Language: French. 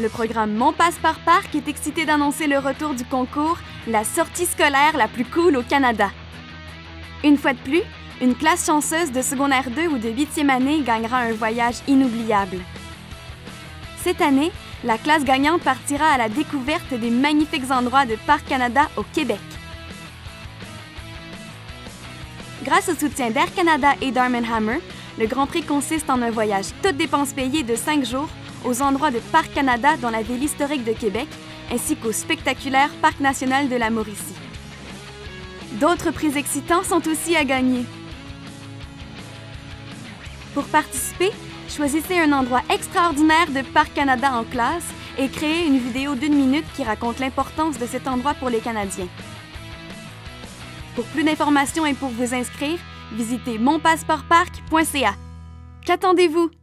Le programme Mon Passeport Parc est excité d'annoncer le retour du concours La sortie scolaire la plus cool au Canada. Une fois de plus, une classe chanceuse de secondaire 2 ou de 8e année gagnera un voyage inoubliable. Cette année, la classe gagnante partira à la découverte des magnifiques endroits de Parc Canada au Québec. Grâce au soutien d'Air Canada et d'Arm & Hammer, le Grand Prix consiste en un voyage toutes dépenses payées de 5 jours aux endroits de Parc Canada dans la ville historique de Québec, ainsi qu'au spectaculaire Parc national de la Mauricie. D'autres prix excitants sont aussi à gagner. Pour participer, choisissez un endroit extraordinaire de Parc Canada en classe et créez une vidéo d'1 minute qui raconte l'importance de cet endroit pour les Canadiens. Pour plus d'informations et pour vous inscrire, visitez monpasseportparc.ca. Qu'attendez-vous?